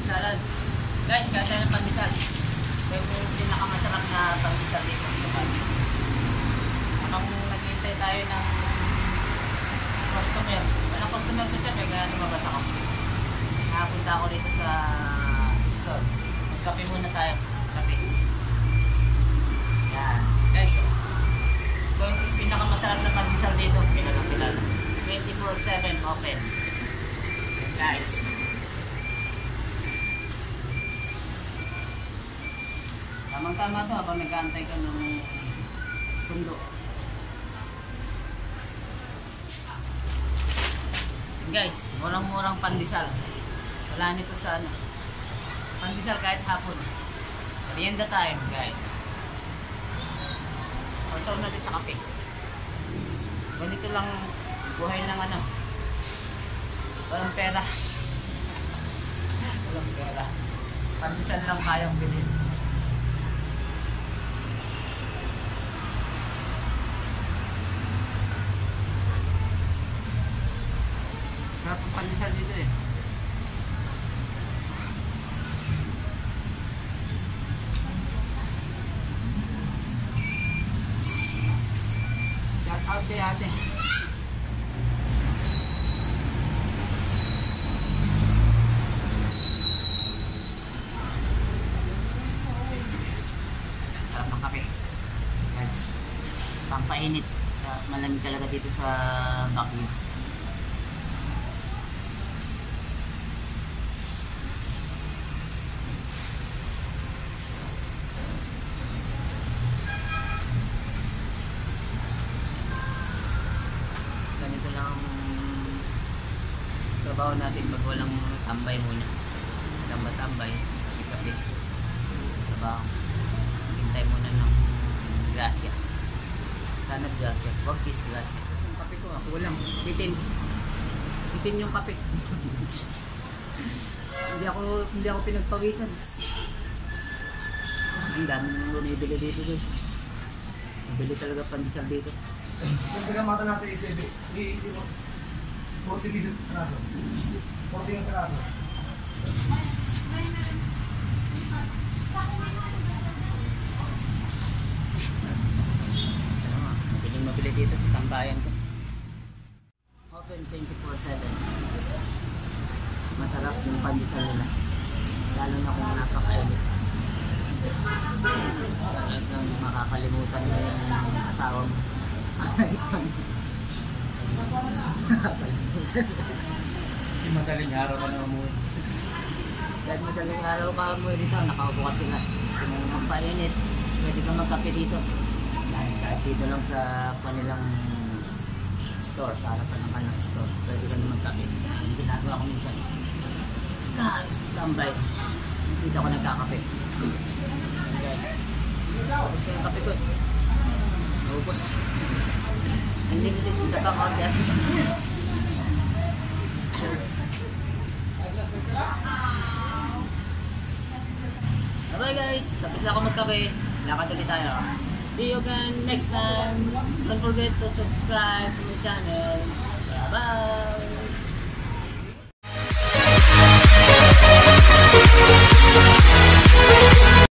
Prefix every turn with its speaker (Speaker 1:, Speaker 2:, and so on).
Speaker 1: Pandisalan. Guys, kaya tayo ng pandesal. Yung pinakamasarap na pandesal dito sa Baguio. Habang naghihintay tayo ng customer. Walang customer sa chef, kaya lumabas ako. Nakapunta ako dito sa store. Magkape muna tayo. Kape. Yan. Guys, ito yung pinakamasarap na pandesal dito. Pinaka-pilala. 24/7 open. Yan guys. Tamang-tama ito habang nag-aantay ka ng sundo. Guys, murang-murang pandesal. Wala nito sa ano. Pandesal kahit hapon. Merienda time, guys. Pasaw natin sa kape. Ganito lang buhay ng ano. Walang pera. Walang pera. Pandesal lang kayang bilhin. Sarap ang pandesal dito eh. Shout out kay ate. Sarap ng kape. Guys, pampainit. Malamig talaga dito sa Baguio. Ganito lang trabaho natin pag walang tambay muna. Walang matambay, kape-kape. Trabaho. Hintay muna ng grasya. Sana grasya. Huwag disgrasya. Yung kape ko, ako walang. Bitin. Bitin yung kape. Hindi ako pinagpawisan. Ang dami nang lumibili dito guys. Mabili talaga pandesal dito.
Speaker 2: Kung tagamata natin isebe, 40 piso peraso. 40 yung peraso.
Speaker 1: Mabili dito sa tambayan ko. Open 24/7. Masarap yung pandesal nila. Lalo na kung napakainit. Talagang makakalimutan mo yung asawa mo.
Speaker 2: Madaling araw ka na umuwi.
Speaker 1: Dahil madaling araw ka umuwi dito, nakaupo ka sila. Gusto mo magpainit, pwede ka magkape dito. Kahit dito lang sa kanilang store, sa harapan ng kanilang store, pwede ka na magkape. Yung ginagawa ko minsan. Guys, tambay. Dito ako nagkakape. Guys, ubos na yung kape ko. Ubos. Unlimited isa pa kasi. Bye guys, tapos na ako magkape. Lakad ulit tayo. See you again next time. Don't forget to subscribe to my channel. Bye bye.